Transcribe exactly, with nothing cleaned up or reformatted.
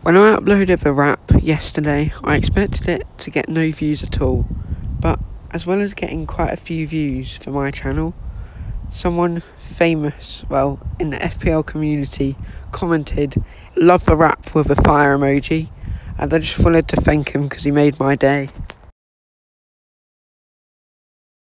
When I uploaded the rap yesterday, I expected it to get no views at all, but as well as getting quite a few views for my channel, someone famous, well, in the F P L community, commented, "Love the rap" with a fire emoji, and I just wanted to thank him because he made my day.